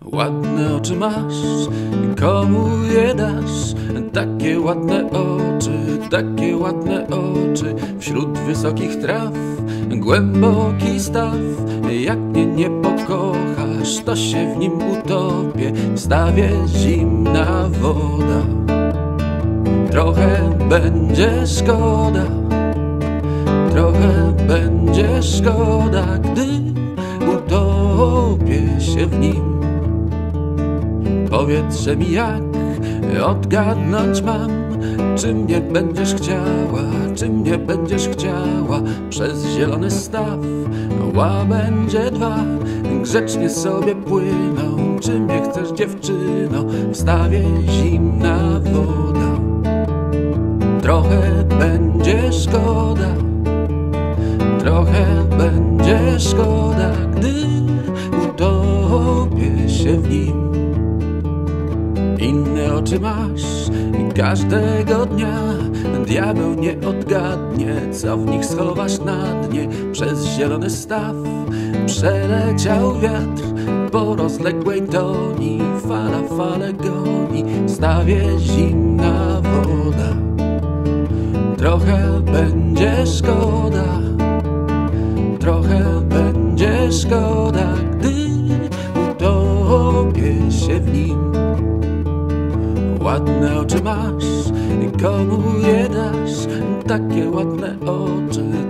Ładne oczy masz, komu je dasz? Takie ładne oczy, takie ładne oczy. Wśród wysokich traw, głęboki staw. Jak mnie nie pokochasz, to się w nim utopię. W stawie zimna woda. Trochę będzie szkoda, trochę będzie szkoda, gdy utopię się w nim. Powiedz, że mi jak odgadnąć mam, czy mnie będziesz chciała, czy mnie będziesz chciała. Przez zielony staw łabędzie dwa grzecznie sobie płyną. Czy mnie chcesz, dziewczyno? W stawie zimna woda. Trochę będzie szkoda, trochę będzie szkoda, gdy utopię się w nim. Inne oczy masz każdego dnia, diabeł nie odgadnie, co w nich schowasz na dnie. Przez zielony staw przeleciał wiatr, po rozległej toni fala falę goni. W stawie zimna woda. Trochę będzie szkoda, trochę będzie szkoda, gdy utopię się w nim. Ładne oczy masz, komu je dasz? Takie ładne oczy,